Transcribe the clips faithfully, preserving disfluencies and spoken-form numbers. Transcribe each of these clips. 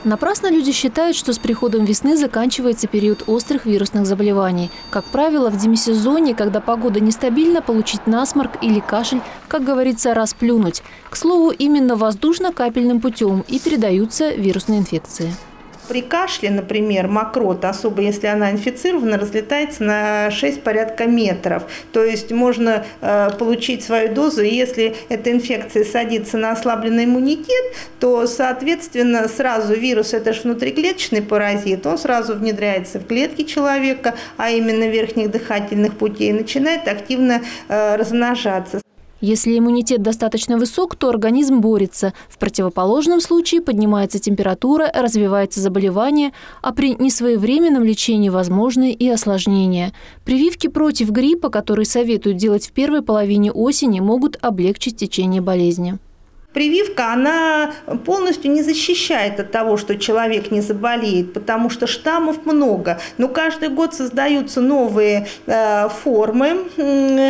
Напрасно люди считают, что с приходом весны заканчивается период острых вирусных заболеваний. Как правило, в демисезоне, когда погода нестабильна, получить насморк или кашель, как говорится, расплюнуть. К слову, именно воздушно-капельным путем и передаются вирусные инфекции. При кашле, например, мокрота, особо если она инфицирована, разлетается на шесть порядка метров. То есть можно э, получить свою дозу, и если эта инфекция садится на ослабленный иммунитет, то, соответственно, сразу вирус, это же внутриклеточный паразит, он сразу внедряется в клетки человека, а именно верхних дыхательных путей, и начинает активно э, размножаться. Если иммунитет достаточно высок, то организм борется. В противоположном случае поднимается температура, развивается заболевание, а при несвоевременном лечении возможны и осложнения. Прививки против гриппа, которые советуют делать в первой половине осени, могут облегчить течение болезни. Прививка, она полностью не защищает от того, что человек не заболеет, потому что штаммов много. Но каждый год создаются новые э, формы э,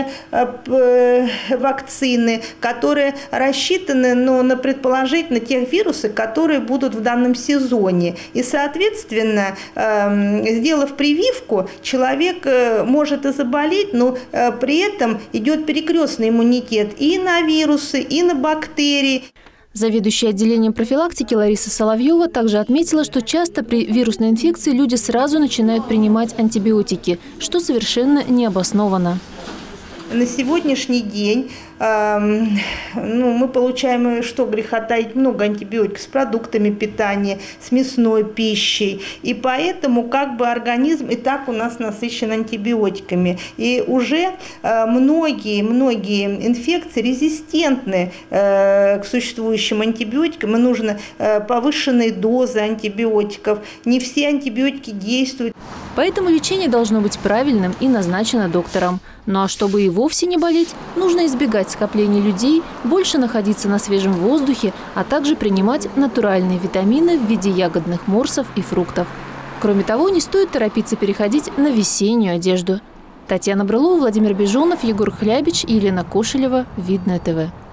э, вакцины, которые рассчитаны ну, на предположительно тех вирусов, которые будут в данном сезоне. И, соответственно, э, сделав прививку, человек э, может и заболеть, но э, при этом идет перекрестный иммунитет и на вирусы, и на бактерии. Заведующая отделением профилактики Лариса Соловьева также отметила, что часто при вирусной инфекции люди сразу начинают принимать антибиотики, что совершенно необоснованно. На сегодняшний день э, ну, мы получаем, что греха таить, много антибиотиков с продуктами питания, с мясной пищей. И поэтому как бы организм и так у нас насыщен антибиотиками. И уже многие-многие э, инфекции резистентны э, к существующим антибиотикам. И нужно э, повышенные дозы антибиотиков. Не все антибиотики действуют. Поэтому лечение должно быть правильным и назначено доктором. Ну а чтобы и вовсе не болеть, нужно избегать скопления людей, больше находиться на свежем воздухе, а также принимать натуральные витамины в виде ягодных морсов и фруктов. Кроме того, не стоит торопиться переходить на весеннюю одежду. Татьяна Брылова, Владимир Бежонов, Егор Хлябич и Елена Кошелева. Видное ТВ.